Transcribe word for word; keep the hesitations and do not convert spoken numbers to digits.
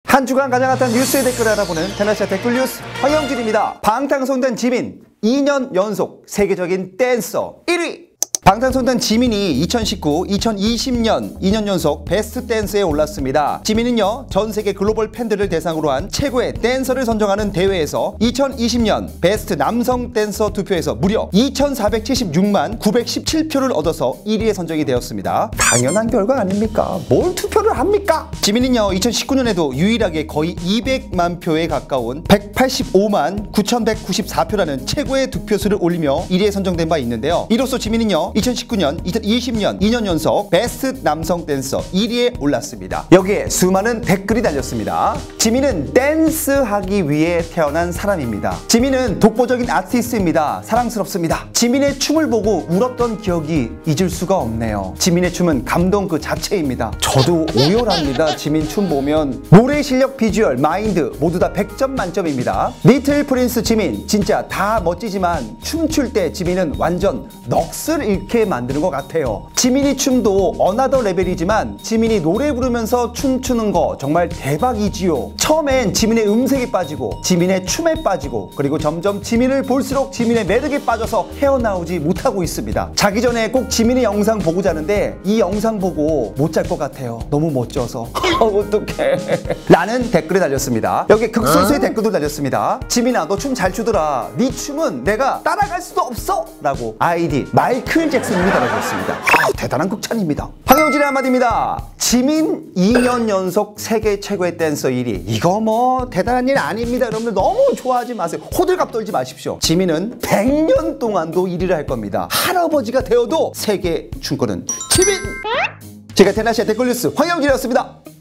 한 주간 가장 핫한 뉴스의 댓글을 알아보는 테나시아 댓글 뉴스 황영진입니다. 방탄소년단 지민 이 년 연속 세계적인 댄서 일 위! 방탄소년단 지민이 이천십구, 이천이십 년 이 년 연속 베스트 댄스에 올랐습니다. 지민은요, 전 세계 글로벌 팬들을 대상으로 한 최고의 댄서를 선정하는 대회에서 이천이십 년 베스트 남성 댄서 투표에서 무려 이천사백칠십육만 구백십칠 표를 얻어서 일 위에 선정이 되었습니다. 당연한 결과 아닙니까? 뭘 투표를 합니까? 지민은요, 이천십구 년에도 유일하게 거의 이백만 표에 가까운 백팔십오만 구천백구십사 표라는 최고의 득표수를 올리며 일 위에 선정된 바 있는데요. 이로써 지민은요, 이천십구 년, 이천이십 년 이 년 연속 베스트 남성 댄서 일 위에 올랐습니다. 여기에 수많은 댓글이 달렸습니다. 지민은 댄스하기 위해 태어난 사람입니다. 지민은 독보적인 아티스트입니다. 사랑스럽습니다. 지민의 춤을 보고 울었던 기억이 잊을 수가 없네요. 지민의 춤은 감동 그 자체입니다. 저도 오열합니다. 지민 춤 보면 노래 실력, 비주얼, 마인드 모두 다 백 점 만점입니다. 리틀 프린스 지민 진짜 다 멋지지만 춤출 때 지민은 완전 넋을 잃게 만드는 것 같아요. 지민이 춤도 어나더 레벨이지만 지민이 노래 부르면서 춤추는 거 정말 대박이지요. 처음엔 지민의 음색에 빠지고 지민의 춤에 빠지고 그리고 점점 지민을 볼수록 지민의 매력에 빠져서 헤어나오지 못하고 있습니다. 자기 전에 꼭 지민의 영상 보고 자는데 이 영상 보고 못 잘 것 같아요. 너무 멋져서. 어, 어떡해. 라는 댓글이 달렸습니다. 여기 극소수의 어? 댓글도 달렸습니다. 지민아, 너 춤 잘 추더라. 네 춤은 내가 따라갈 수도 없어. 라고 아이디 마이클 잭슨님이 달아주셨습니다. 아, 대단한 극찬입니다. 황영진의 한마디입니다. 지민 이 년 연속 세계 최고의 댄서 일 위. 이거 뭐 대단한 일 아닙니다. 여러분들 너무 좋아하지 마세요. 호들갑 떨지 마십시오. 지민은 백 년 동안도 일 위를 할 겁니다. 할아버지가 되어도 세계 춤꾼은 지민! 제가 테나시아 댓글 뉴스 황영진이었습니다.